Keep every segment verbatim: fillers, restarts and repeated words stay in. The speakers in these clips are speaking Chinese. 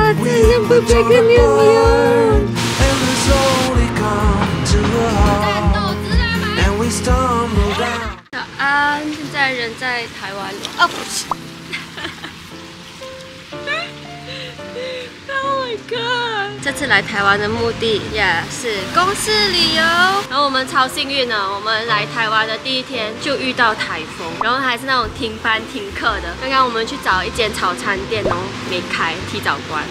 这像贝贝跟妞妞。早安，现在人在台湾了。哦，不是。Oh my god！ 这次来台湾的目的呀、yeah, 是公司旅游，然后我们超幸运呢，我们来台湾的第一天就遇到台风，然后还是那种停班停课的。刚刚我们去找一间早餐店，然后没开，提早关。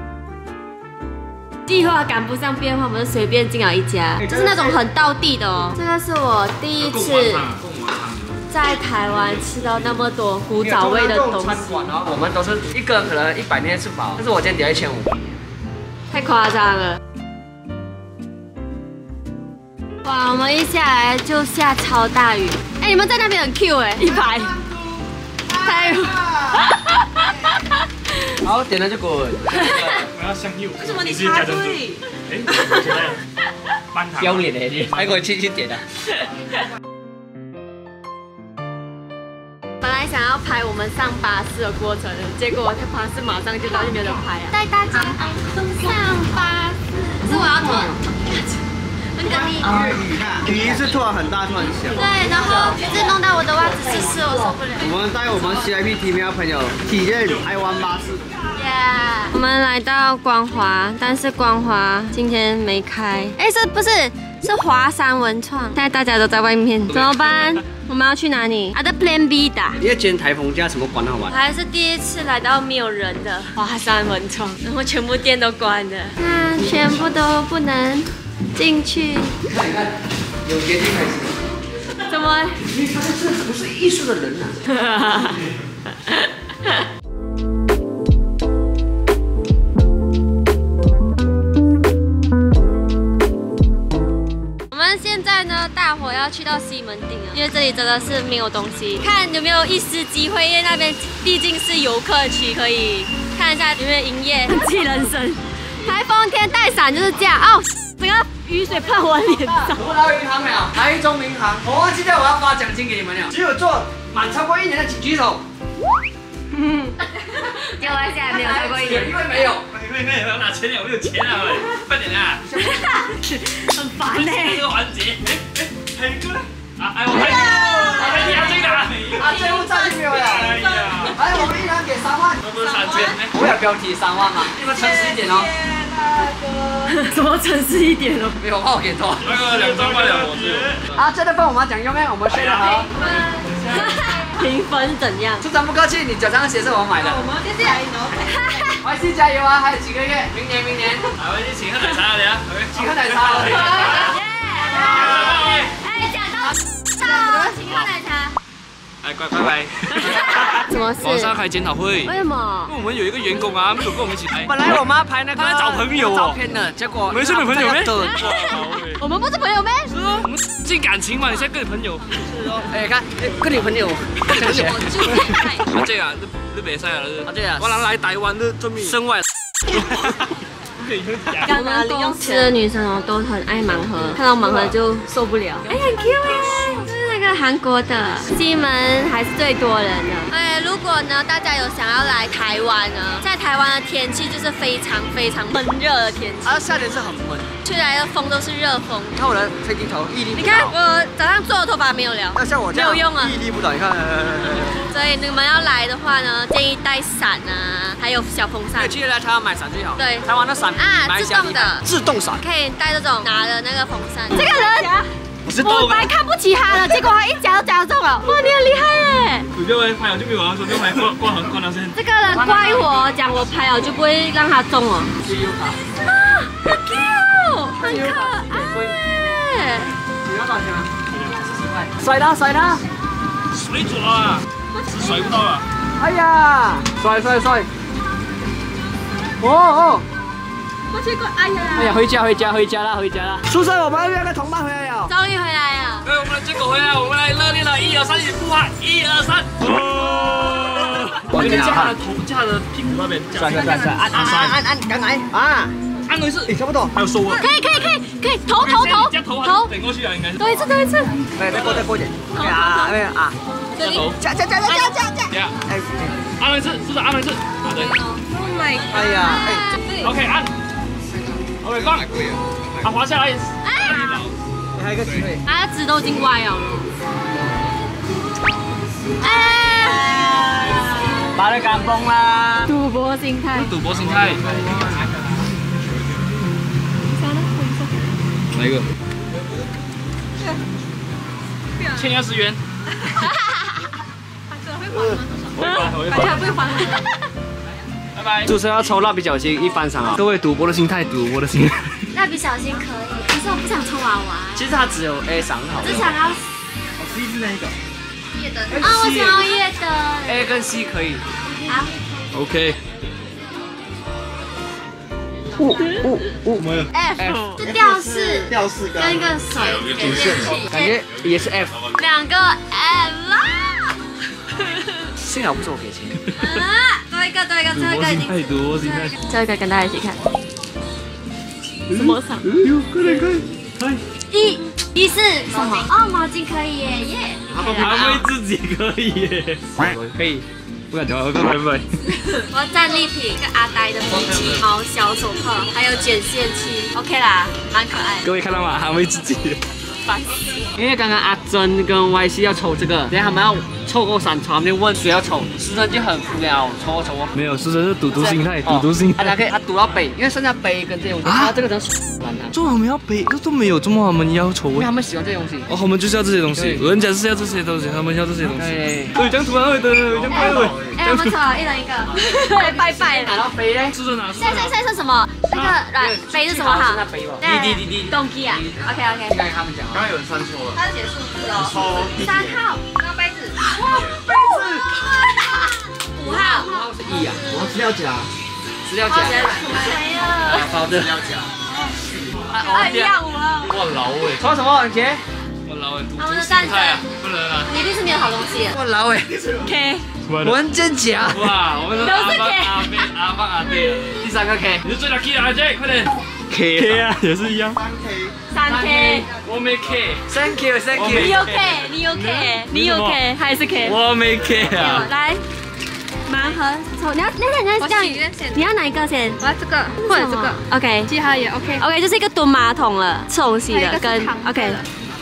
计划赶不上变化，我们就随便进了一家，就是那种很道地的哦。这个是我第一次在台湾吃到那么多古早味的东西。 我们都是一个人可能一百年吃饱，但是我今天点一千五， 太夸张了。哇，我们一下来就下超大雨。哎、欸，你们在那边很 Q 哎、欸，一排。太。 好，点了就滚。 我要香柚。为什么你插队？哎， 丢脸的你，还给我轻轻点的。 本来想要拍我们上巴士的过程，结果那巴士马上就到，就没有人拍啊。带大家上巴士，可是我要脱。那个你雨是突然很大，突然小。 对，然后一直弄到我的袜子湿湿，我受不了。 我们带我们 C I P T M 朋友体验台湾巴士。 Yeah， 我们来到光华，但是光华今天没开。哎，是不是是华山文创？现在大家都在外面，怎么办？我们要去哪里？啊，的 Plan B 的。 因为今天台风假，什么馆好玩？ 我还是第一次来到没有人的华山文创，然后全部店都关了，那全部都不能进去。 看一看，有节庆开始。 怎么？ 因为他是不是艺术的人啊？ 现在呢，大伙要去到西门町了，因为这里真的是没有东西，看有没有一丝机会，因为那边毕竟是游客区，可以看一下有没有营业。气人生，台风天带伞就是这样哦，整个雨水喷我脸上。 我到银行了，台中银行，我忘记掉我要发奖金给你们了，只有做满超过一年的请举手。 嗯，结果现在没有超过一年， 因为没有。 快快，我要拿钱了，我有钱了，快点啊！ 很烦呢。 这个环节，哎哎，还有一个呢？啊，哎我还有，我还有这个啊！ 啊，最后站就没有了。 哎呀， 哎，我们一人给三万。 那不是三千？ 我有标题三万嘛，你们诚实一点哦。 怎么诚实一点哦？ 没有话我给多。 那个两张半两我是。 啊，这个分我们奖用咩？我们睡得好。 评分是怎样？ 出张不客气，你脚上的鞋是我买的。我们谢谢。Y C 加油啊！还有几个月，明年明年。 来，我去请喝奶茶了，等下。 请喝奶茶。 哎，讲到到，请喝奶茶。 哎，乖，拜拜。 什么事？ 晚上开检讨会。 为什么？ 因为我们有一个员工啊，没有跟我们一起来。 本来我妈拍那个， 他在找朋友照片的，结果没是女朋友咩？ 我们不是朋友咩？ 是啊，我们进感情嘛，你现在跟你朋友。 是哦。哎，看，跟你朋友，跟你朋友。 啊这啊，你你别晒了， 啊这啊， 我人来台湾的证明身外。 我们公司的女生哦都很爱盲盒，看到盲盒就受不了。哎，很 Q 哎，这是那个韩国的，西门还是最多人的。哎，如果呢大家有想要来台湾呢，在台湾的天气就是非常非常闷热的天气， 啊夏天是很闷， 吹来的风都是热风。 你看我的飞机头屹立不倒。 你看我早上做的头发没有聊， 那像我这样没有用啊， 屹立不倒。你看， 所以你们要来的话呢，建议带伞啊，还有小风扇。 记得来台湾买伞最好。 对， 台湾的伞啊，自动的， 自动伞， 可以带这种拿的那个风扇。这个人， 我我本来看不起他的，结果他一夹就夹中了。哇，你很厉害耶！ 你不要拍好就没有啊，说就拍挂挂挂到先。 这个人怪我，讲我拍了就不会让他中哦。啊，很 Q， 很可爱。 你要多少钱啊？四十块。甩他，甩他！ 水左啊，是甩不到了。 哎呀，甩甩甩！哦哦。 我去过，哎呀！ 哎呀，回家回家回家啦，回家啦！宿舍我们那个同伴回来了， 终于回来了。 对，我们的结果回来，我们来热烈的一二三，一起呼喊，一二三！我跟你架他的头，架他的屁股那边， 甩甩甩甩，按按按按，赶来啊！ 按多一次， 差不多， 还有收啊！ 可以可以可以可以，头头头头顶过去啊，应该是。 多一次多一次。 对，再过再过一点。啊，没有啊。 这里。 加加加加加加加。 对啊。哎，按了一次，是不是按了一次？啊对。 Oh my god！ 哎呀，哎。 OK 按。OK 放。啊，滑下来。 还有一个机会。 他的纸都已经歪了。哎， 把它赶崩啦！ 赌博心态。 赌博心态。哪一个？欠二十元。我会还，我会还。 不会还。 拜拜。 主持人要抽蜡笔小新一番赏啊！各位赌博的心态，赌博的心态。 蜡笔小新可以，可是我不想抽娃娃。 其实它只有 A 赏好。 只想要。 我 C 是那个。 夜灯。啊，我想要夜灯。 A 跟 C 可以。 好。 OK。 五五五 F 是吊饰， 吊饰跟一个手电器， 感觉也是 F。 两个 F 啦。 幸好不是我给钱。 啊，多一个，多一个，最后一个已经。 太多心态。 最后一个跟大家一起看。什么赏？ 哟，快点，快点，快！ 一，一是什么？哦，毛巾可以耶耶。 安慰自己可以耶。 可以。不敢调，拜拜。 我要战利品，一个阿呆的鼻涕毛小手帕，还有剪线器 ，OK 啦，蛮可爱。 各位看到吗？安慰自己。 烦死！ 因为刚刚阿珍跟 Y C 要抽这个，等下他们要凑够三抽，他们就问谁要抽，师生就很无聊，抽啊抽啊。 没有，师生是赌徒心态，赌徒心态。 他可以，他赌到北，因为剩下杯跟这些东西，啊，这个能完他。 做我们要杯，这都没有，这么他们要抽因为他们喜欢这些东西。 哦，他们就是要这些东西，人家是要这些东西，他们要这些东西。 对。 对，这样突然会的，这样快了。 哎，我们抽一人一个，对，拜拜。 拿到杯嘞？ 师生拿。 现在现在是什么？那个软杯是什么哈？ 杯吧。 滴滴滴滴。动机啊 ？OK OK。 刚才他们讲， 刚刚有人三抽了。 他是写数字哦。 抽。 三号，那个杯子。哇，杯子。五号。 五号是一啊。 我资料夹。 资料夹。 谁呀？ 好的。 资料夹。 啊，一样五号。 哇老哎， 抽什么？姐？ 哇老哎， 他们是战神， 不能啊。 你一定是没有好东西。 我老哎。 K。 文件夹。 哇，我们是阿邦阿贝阿邦阿贝。 第三个 K。 你是最 lucky 的阿 J，快点。 K K 啊，也是一样。 三 K。 我没 K。 Thank you, thank you。 你有 K， 你有 K， 你有 K 还是 K？ 我没 K 啊。 来，盲盒抽，你要那那你要这样，你要哪一个先？我要这个或者这个。OK， 记号也 OK。OK， 就是一个蹲马桶了，吃东西的跟 OK。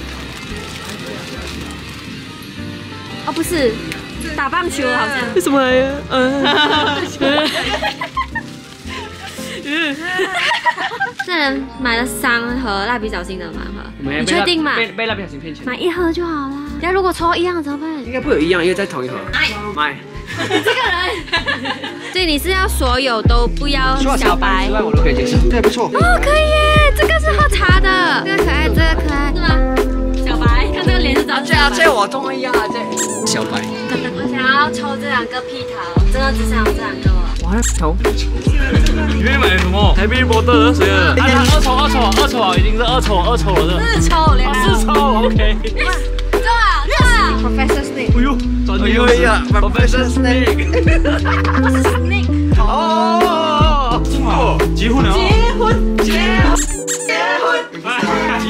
哦，不是，打棒球好像。为什么呀？嗯。这人买了三盒蜡笔小新的盲盒，你确定吗？ 被被蜡笔小新骗钱。 买一盒就好啦。那如果抽一样怎么办？ 应该不会有一样，因为在同一盒。买。 这个人。所以你是要所有都不要小白之外我都可以接受。对，不错。 哦，可以耶，这个是喝茶的，这个可爱，这个可爱，是吗？小白，看这个脸就知道。 这啊，这我中一样啊，这。小白。 我想要抽这两个屁桃，真的只想要这两个。 我还抽。 你愿意买什么 ？Happy Birthday 谁的？啊，二抽二抽二抽啊，已经是二抽二抽了的。 四抽两。 四抽 OK。 中了中了 Professor Snake。 哎呦，转的又一样 Professor Snake。 Snake。 哦，结婚了。 结婚结婚结婚。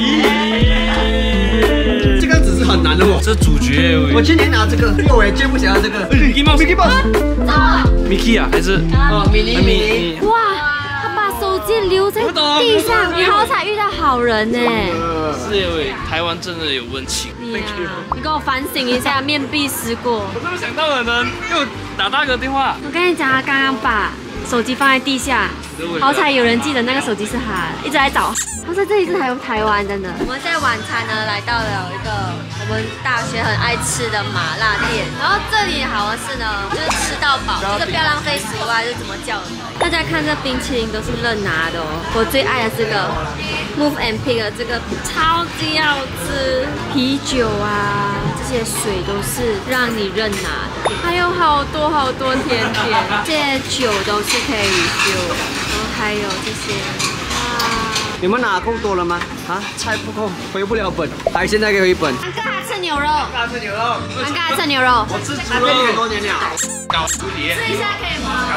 这个只是很难的哦。 这主角我今年拿这个，因为我也接不起来这个。 Mickey Mouse。Mickey Mouse。Mickey 啊，还是哦，米妮米妮。 哇，他把手机留在地上，你好彩遇到好人呢。 是因为台湾真的有温情。 你你给我反省一下，面壁思过。 我怎么想到的呢？又打大哥电话。 我跟你讲，他刚刚把手机放在地下，好彩有人记得那个手机是他的，一直在找。他说这里是台台湾，真的。我们在晚餐呢，来到了一个我们大学很爱吃的麻辣店。然后这里好的是呢，就是吃到饱，就是不要浪费食物啊，就怎么叫的。大家看这冰淇淋都是任拿的哦，我最爱的这个 Move and Pick 的这个超级好吃。啤酒啊，这些水都是让你任拿的，还有好多好多甜甜，这些酒都是可以 refill 的，然后还有这些。 你们拿够多了吗？啊，菜不够，回不了本。来，现在给我一本。 安哥还吃牛肉， 大吃牛肉。 安哥还吃牛肉。 我吃猪肉很多年了。 搞蝴蝶。 吃一下可以吗？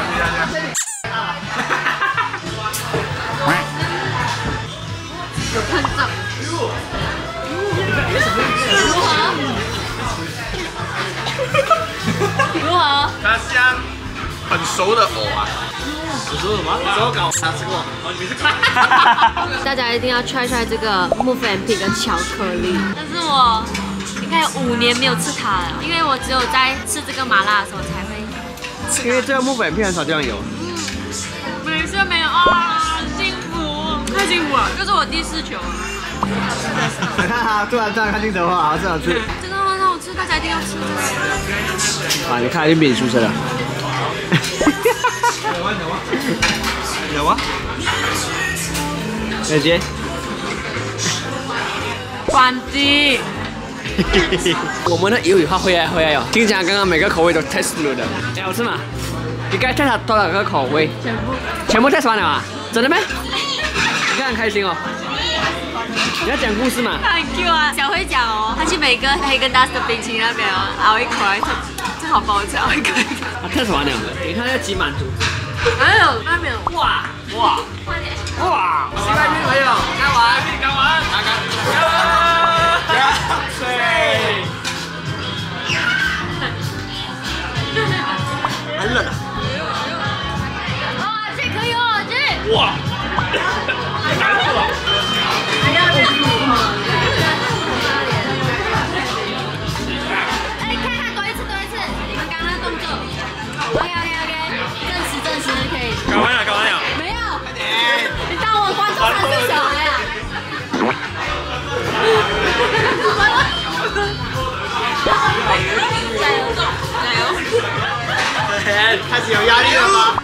有看到。如何？如何？ 它像很熟的藕啊。 你说什么？ 手稿他吃过。 哦，你没吃过。 大家一定要 try try 这个木粉饼的巧克力。但是我应该有五年没有吃它了，因为我只有在吃这个麻辣的时候才会吃。 因为这个木粉片很少这样有。 没事没有啊，幸福，太幸福了，这是我第四球。 哈哈，突然突然看镜头啊，好吃好吃。 真的很好吃，大家一定要吃这个。 啊，你看已经变出声了。有啊。小杰。 关机。 我们的鱿鱼花回来回来哦，听讲刚刚每个口味都 test 了的，哎，好吃吗？你该 test 多少个口味？全部。全部 test 完了啊？真的没？你看很开心哦。你要讲故事嘛？ 他很 Q 啊，小辉讲哦，他去每个黑根达斯的冰淇淋那边哦，咬一口，正好帮我吃一个。 他 test 完了，你看要几满足？ 还有那边哇哇哇！ 西外面没有， 干完，干完，干干。对。 很冷啊。 哇，这可以哦，这。 哇！ 哎，看看多一次，多一次，你们刚刚的动作。OK OK OK， 证实证实可以。 干完了，干完了。 没有。你当我观众还是小孩啊？加油，加油！ 开始有压力了吗？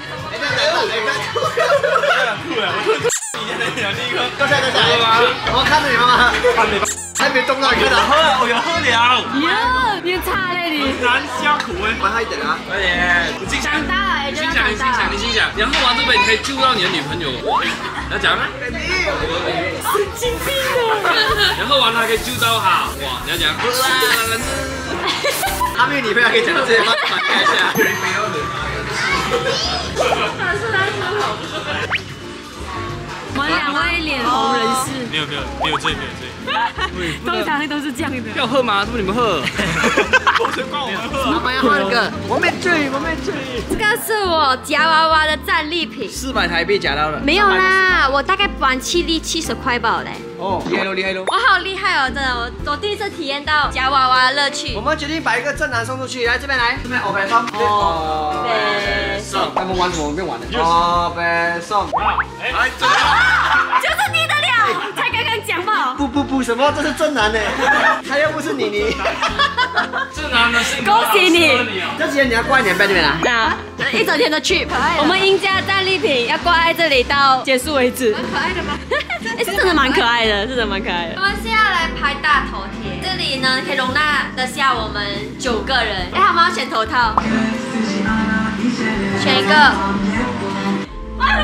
都在都在，我看着你妈妈，还没动到一个呢。 喝，我有喝了。 哟，你差嘞你。 难消苦味。 慢他一点啊。 快点。你心想， 长大了， 你心想，你心想，你心想，然后玩这个你可以救到你的女朋友。要讲吗？ 神经病啊！ 然后完了还可以救到她。哇，你要讲。 他没有女朋友可以讲到这些吗？反开一下。 我们两位脸红人士， 没有没有没有醉没有醉。 通常都是这样的。 要喝吗？是不是你们喝？我先帮我们喝。 老板要喝一个，我没醉，我没醉。 这个是我夹娃娃的战利品。 四百台币夹到了。 没有啦，我大概玩气力七十块吧嘞。 哦，厉害喽厉害喽。 我好厉害哦，真的，我我第一次体验到夹娃娃的乐趣。 我们决定把一个正男送出去，来这边来，这边欧贝送。 哦，对， 送。他们玩什么？我们没玩的。欧贝送。 哎，走。 就是你的料，才刚刚讲吧。 不不不，什么？这是正男呢，他又不是你你。 正男的性格。 恭喜你。 这几天你要挂一年在这边啊？ 那一整天的 trip， 我们赢家战利品要挂在这里到结束为止。蛮可爱的吗？哎，是真的蛮可爱的，是真的蛮可爱的。我们现在要来拍大头贴，这里呢可以容纳得下我们九个人。哎，我们要选头套，选一个。啊！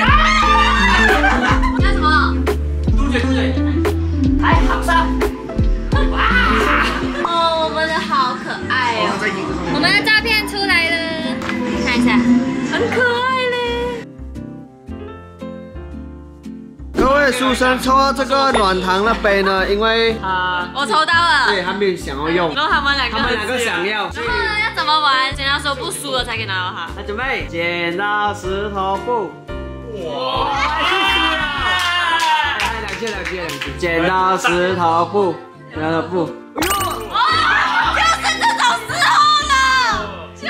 你要什么？ 嘟嘴嘟嘴。来，好上。 哇！哦，我们的好可爱哦。我们的照片出来了，看一下，很可爱嘞。 各位书生抽到这个软糖的杯呢，因为他我抽到了。 对他们想要用， 然后他们两个， 他们两个想要。 然后呢，要怎么玩？剪刀石头布输了才可以拿到它。 来准备，剪刀石头布。 哇！ 来两件两件两件，剪刀石头布，剪刀布。 哦，就是这种时候了，就是。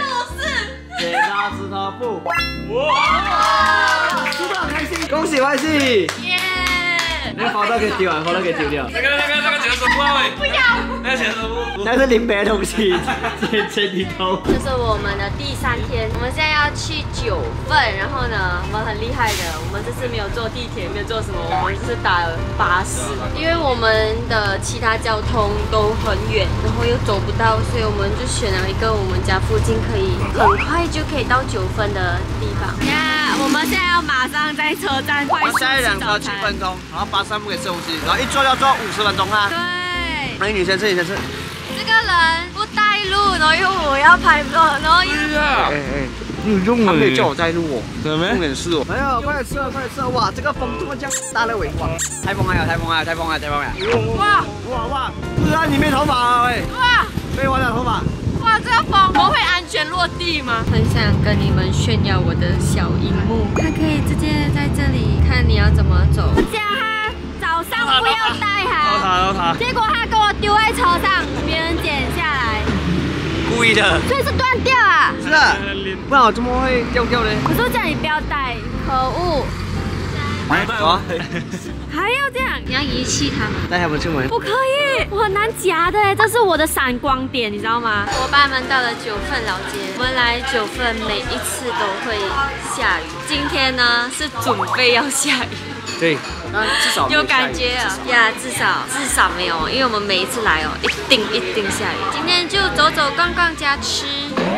剪刀石头布。 哇！ 输得很开心，恭喜万喜！ 耶！ 那个包都可以丢啊，包都可以丢掉。 那个那个那个剪刀石头布， 不要。 那个剪刀石头布。 那是林北的东西，剪剪里头。 这是我们的第三天，我们现在要去九份，然后呢，我们很厉害的，我们这次没有坐地铁，没有坐什么，我们是打巴士，因为我们的其他交通都很远，然后又走不到，所以我们就选了一个我们家附近可以很快就可以到九份的地方。呀，我们现在要马上在车站快速下一辆吃早餐。 车七分钟，然后巴士不可以吃东西，然后一坐要坐五十分钟啊。 对。 那女生吃，女生吃。 这个人不带路，然后又我要拍照，然后又。 哎哎，你有用啊！他没有叫我带路哦，真的重点是哦。没有，快点吃了，快点吃了！哇，这个风这么这样大了尾，哇！台风来了，台风来了，台风来了，台风来了！ 哇哇哇！不然你没头发啊喂！ 哇！ 没完了头发！ 哇！ 啊，这个风，我们会安全落地吗？很想跟你们炫耀我的小荧幕，它可以直接在这里看你要怎么走。我叫他早上不要带好， 他他， 结果他给我丢在车上，别人捡下来， 故意的， 所以是断掉啊。 是的，不然我怎么会掉掉呢？ 我说叫你不要带，可恶！ 啊， 还要这样？你要遗弃他吗？ 带他们出门。 不可以，我很难夹的哎，这是我的闪光点，你知道吗？伙伴们到了九份老街，我们来九份每一次都会下雨，今天呢是准备要下雨。 对，那至少有感觉啊呀，至少至少没有，因为我们每一次来哦，一定一定下雨。今天就走走逛逛加吃，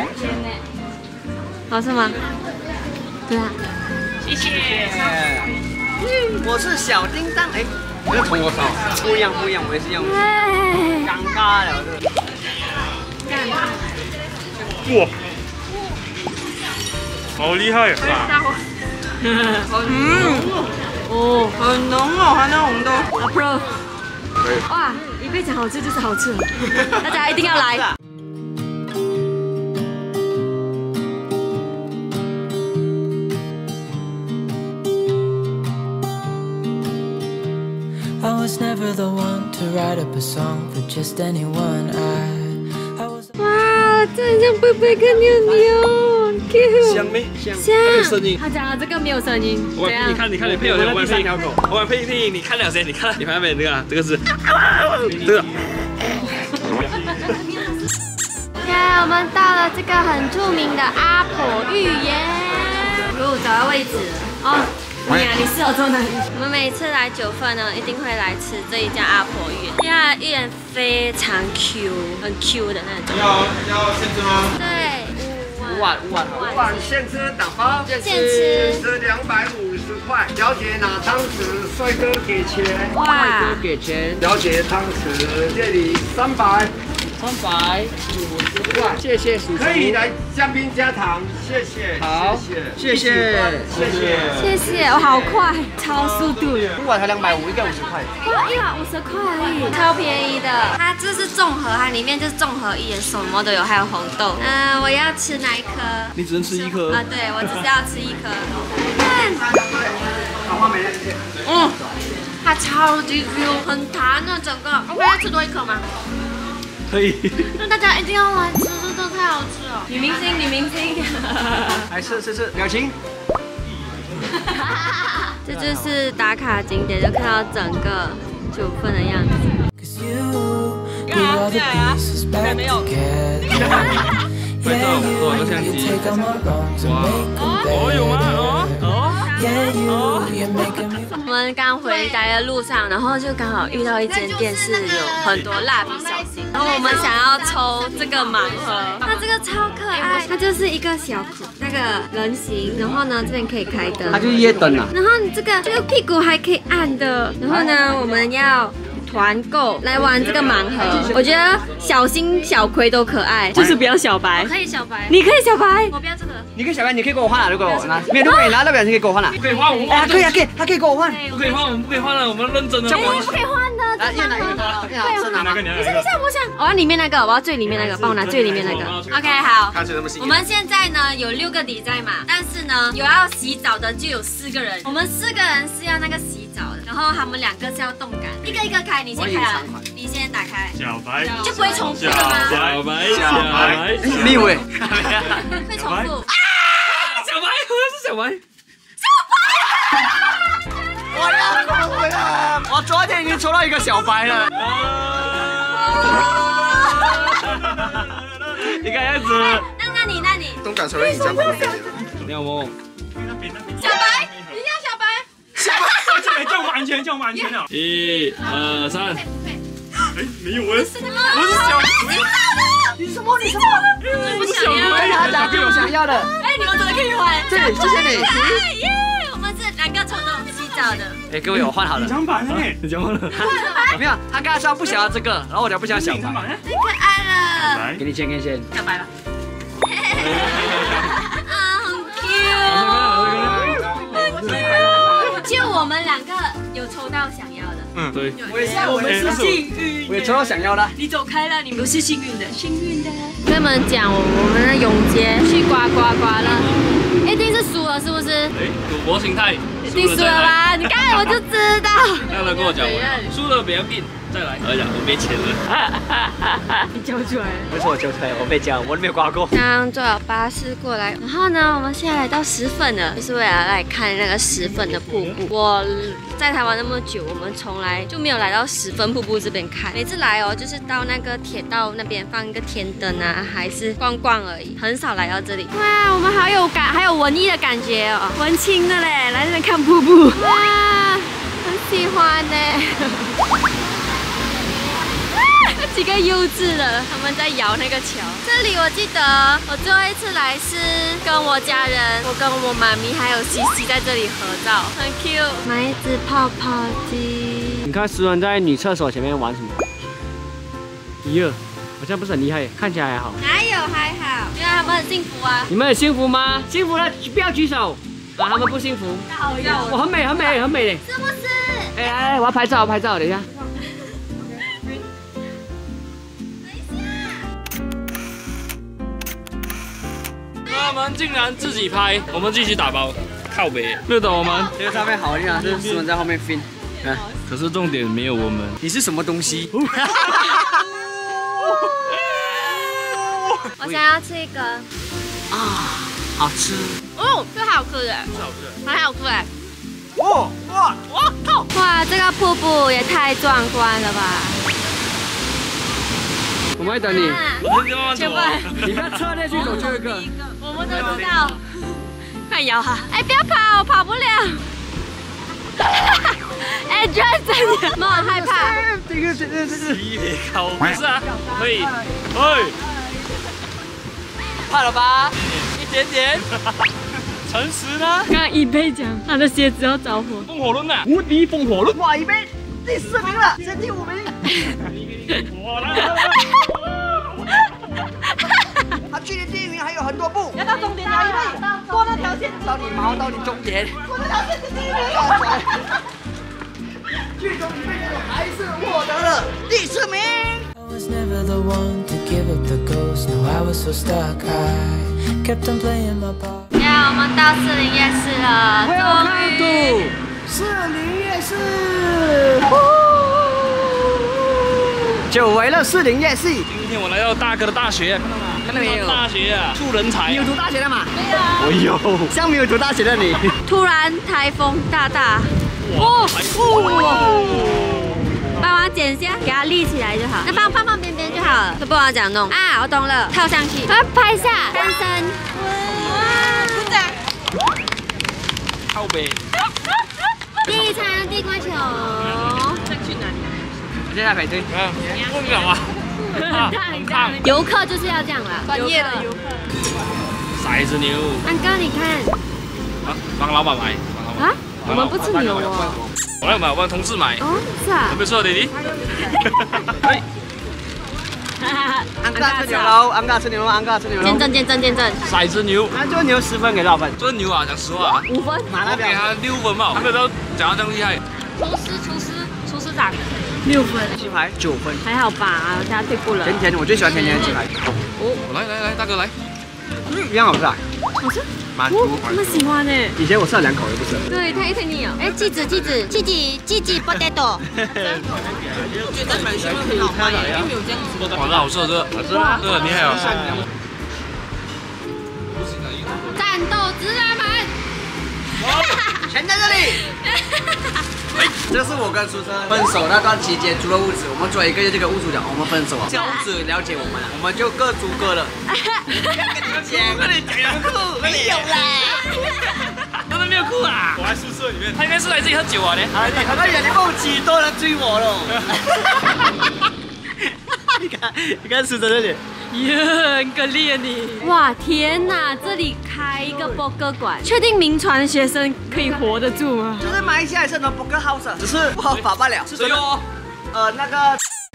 好吃吗？对啊，谢谢。 我是小叮当，哎，这是铜锣烧，不一样不一样，我也是用尴尬了哇，好厉害啊！ 嗯，哦，很浓哦，还有红豆。Approve。哇，一辈子好吃就是好吃，大家一定要来。 I was never the one to write up a song for just anyone. I, I was. 哇，这很像贝贝跟妞妞 ，cute。 香没？香。 香。 有声音。 他讲的这个没有声音。 我你看，你看，你配合我玩配音，我玩配音配音，你看了谁？你看，你看没？这个，这个是。这个。 看，我们到了这个很著名的阿婆芋耶。哦，找到位置了哦。你啊，你适合做哪里？我们每次来九份呢，一定会来吃这一家阿婆芋圆，因为它的芋圆非常 Q， 很 Q 的那种。 要要现吃吗？ 对， 五碗五碗五碗现吃打包， 现吃是两百五十块。小姐拿汤匙，帅哥给钱。 哇， 给钱， 小姐汤匙这里三百。 三百五十块，谢谢叔叔。 可以来香槟加糖，谢谢。 好，谢谢，谢谢， 谢谢，我好快，超速度的。 一碗才两百五，一个五十块。 哇，一碗五十块而已，超便宜的。它这是综合，它里面就是综合芋圆，什么都有，还有红豆。嗯，我要吃哪一颗？ 你只能吃一颗啊，对，我只是要吃一颗。看，嗯，它超级 Q， 很弹的整个。我可以吃多一颗吗？ 可以。 那大家一定要来吃，真的太好吃了。女明星，女明星。 来吃吃吃，表情。 这就是打卡景点，就看到整个九份的样子。 干嘛？进来啊？还没有。 拍照，哦，有相机。哇，哦，有吗？哦哦。 我们刚回来的路上，然后就刚好遇到一间店是有很多蜡笔小新，然后我们想要抽这个盲盒，它这个超可爱，它就是一个小那个人形，然后呢这边可以开灯， 它就是夜灯啊。 然后你这个这个屁股还可以按的，然后呢我们要团购来玩这个盲盒，我觉得小新小葵都可爱，就是不要小白。我可以小白，你可以小白，我不要这个。 你可以小白，你可以给我换啊，如果我拿，没有，如果你拿那表情可以给我换啊。 不可以换，我们哎，可以啊，可以，他可以给我换。 不可以换，我们不可以换了，我们认真的。 哎，不可以换的， 来，一人拿一个，一人拿哪个？ 等一下，等一下，我想，我要里面那个，我要最里面那个，帮我拿最里面那个。OK， 好。我们现在呢有六个底在嘛，但是呢有要洗澡的就有四个人，我们四个人是要那个洗澡的，然后他们两个是要动感，一个一个开，你先开啊，你先打开。 小白就不会重复的吗？ 小白，小白， 立伟， 会重复。 小白，我是小白。 我要哭了！我昨天已经抽到一个小白了。 你看样子。 那那你那你。 东港抽了一张。 你好么？ 小白，你要小白。 小白，这个叫完全叫完全了。一、二、三。哎，没有哎，我是小葵。 你什么？你什么？ 我是小葵。 哎，他打给我想要的。 哎，你们真的可以换。 这里，谢谢你。 耶，我们是两个冲动洗澡的。 哎，各位，我换好了。 你讲版了呢？你讲换了。 没有，他刚才说不想要这个，然后我讲不想要小白。 太可爱了。 给你签，给你签。 小白了。啊，很 Q。就我们两个有抽到想要的。 嗯，对。 我也是，我们是幸运。我也抽到想要的。你走开了，你不是幸运的，幸运的。 跟你们讲，我我们的永杰去刮刮刮了，一定是输了，是不是？ 哎，赌博心态。 一定输了吧？你看我就知道。 让他跟我讲，输了不要紧，再来。哎呀，我没钱了。 你交出来了？ 不是我交出来，我被交，我都没有刮过。 刚刚坐了巴士过来，然后呢，我们现在来到十份了，就是为了来看那个十份的瀑布。我在台湾那么久，我们从来就没有来到十份瀑布这边看。每次来哦，就是到那个铁道那边放一个天灯啊，还是逛逛而已，很少来到这里。哇，我们好有感，还有文艺的感觉哦，文青的嘞，来这边看瀑布。哇，很喜欢呢。那几个幼稚的，他们在摇那个桥。这里我记得我最后一次来是跟我家人，我跟我妈咪还有西西在这里合照，很 cute。买一只泡泡机。 你看诗文在女厕所前面玩什么？咦，好像不是很厉害，看起来还好。 哪有还好？因为他们很幸福啊。 你们很幸福吗？幸福的不要举手。啊，他们不幸福。我很美，很美，很美嘞。 是不是？ 哎哎，我要拍照，拍照，等一下。 他们竟然自己拍，我们继续打包，靠北，没有等我们。 这个照片好厉害，是诗文在后面 fin。看， 可是重点没有我们。 你是什么东西？ 我想要吃一个。 啊，好吃。 哦，这好吃耶， 是好吃的， 很好吃哎。 哦，哇，哇靠！ 哇，这个瀑布也太壮观了吧！ 我们会等你。 全部， 你不要侧面去走最后一个。 我们都知道。快摇哈！哎，不要跑，跑不了。哎，真的，我很害怕。 这个这个这个。 西北高，不是啊，可以，哎， 怕了吧？ 一点点。诚实呢？ 刚刚一贝讲他的鞋子要着火。 风火轮呐，无敌风火轮。 哇，一贝第四名了，先第五名。 我来。 他距离第一名还有很多步。 要到终点了，一贝，过那条线。 到你毛，到你终点。 过那条线是第一名。 最终一贝还是获得了第四名。 I was never the one to give up the ghost. No, I was so stuck. I kept on playing my part. 呀，我们到士林夜市了，终于。 士林夜市，久违了士林夜市。 今天我来到大哥的大学，看到吗？ 看到没有？ 大学啊，出人才。 你有读大学的吗？ 没有。 我有。像没有读大学的你。 突然台风大大。哦哦。帮忙剪一下，给它立起来就好。那放放放边边就好了，都不知道怎样弄啊！我懂了，套上去，啊，拍下，单身。哇，鼓掌。 靠北。 第一场地瓜球。再去哪里？ 我现在排队。 嗯，不了啊。很烫。 游客就是要这样啦，专业的游客。 骰子牛。 安哥，你看。 啊，帮老板买。 啊？我们不吃牛哦。 我来买，我帮同事买。 哦，是啊。 有没有错，弟弟？ 哎。安哥吃牛肉，安哥吃牛肉，安哥吃牛肉。 见证见证见证。 骰子牛。 那做牛十分给多少分？ 做牛啊，讲实话。 五分。 我给他六分嘛，他们都讲到这样厉害。 厨师厨师厨师长。六分。 鸡排九分。 还好吧，大家退步了。 甜甜，我最喜欢甜甜的鸡排。 哦，来来来，大哥来。 嗯，一样好吃啊。 好吃。 蛮我们喜欢呢。 以前我吃了两口就不吃了。 对，它一点腻哦。哎，鸡子鸡子鸡子鸡子 potato。 我觉得蛮喜欢很好卖耶，又没有这样子。 哇，这好吃，这好吃吗？这很厉害哦。 战斗直男们。 钱在这里。这是我跟苏生分手那段期间租了屋子，我们租了一个月，这个屋主讲我们分手了，这屋主了解我们了，我们就各租各的。讲，我跟你讲酷，没有啦， 他们没有酷啊！我在宿舍里面，他应该是来这里喝酒啊呢。 他那眼睛够几多人追我了？你看，你看苏生的脸。 耶，很可怜你！哇，天哪，这里开一个波哥馆，确定名传学生可以活得住吗？ 就是马来西亚也是很多波哥 house， 只是不合法罢了。是谁哦？呃，那个。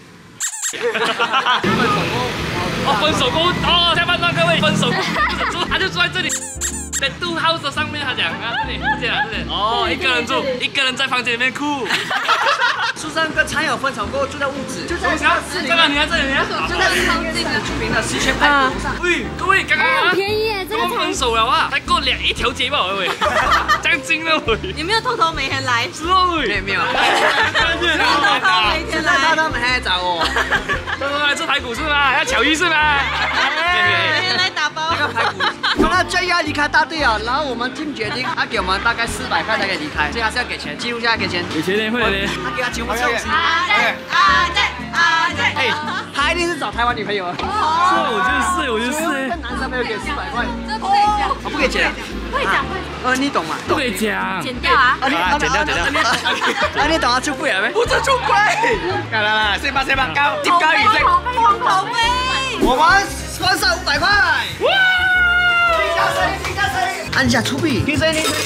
哦，分手过哦，下半段各位分手过，他就住在这里。在杜 house 上面，他讲啊，这里这里这里哦，一个人住，一个人在房间里面哭。 苏珊跟常友分手过后住在屋子，就在这个你看这里，你看， 就在超近的著名的十全排骨上。 喂，各位刚刚很便宜耶，这个刚分手了啊，才过两一条街吧，喂，这样近了喂。 有没有偷偷每天来？ 是哦， 没有没有， 偷偷每天来。 他们还在找我， 偷偷来吃排骨是吗？要巧遇是吗？ 每天来打包。 那个排骨，看他最要离开大队啊，然后我们 team 决定，他给我们大概四百块才可以离开，所以他是要给钱，记录下来给钱。 有钱的会的。 他给他全部收拾。 阿姐，阿姐，阿姐。 哎，他一定是找台湾女朋友啊。 是，我就是，我就是。 跟男生没有给四百块， 这不可以讲， 我不给钱。 会讲会讲， 呃，你懂吗？ 不可以讲。 剪掉啊！ 啊， 剪掉剪掉。 啊，你懂啊？出柜了没？不是出柜。来来来，谁吧谁吧，高低高一声。 口碑。 我们分上五百块。哇！听下声音，听下声音。按下出币，听声音，听声音。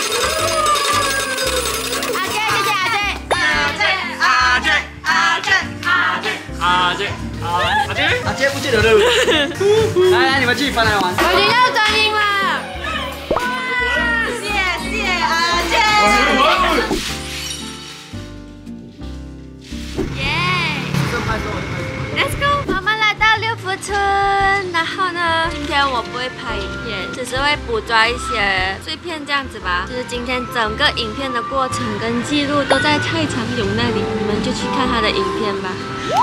阿姐，谢谢阿姐。 阿姐，阿姐，阿姐， 阿姐，阿姐， 阿姐不记得了。来来，你们继续翻来玩。 我学校专营了。 谢谢阿姐。 耶 ！Let's go！ 我们来到六福村，然后呢，今天我不会拍影片，只是会捕捉一些碎片这样子吧。就是今天整个影片的过程跟记录都在蔡长勇那里，你们就去看他的影片吧。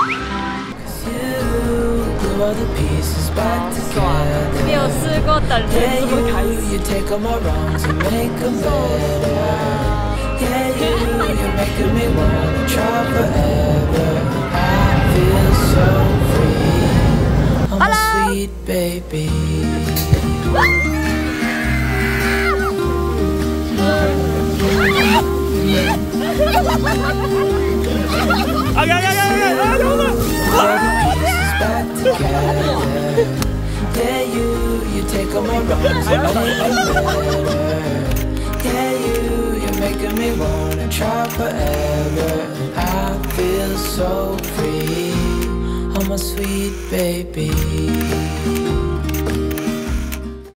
没有试过等人这么开心。 Sweet baby. Okay, okay, okay. Yeah, you, you take all my wrongs and make them better. Yeah, you, you're making me wanna try forever. I feel so free. I'm a sweet baby.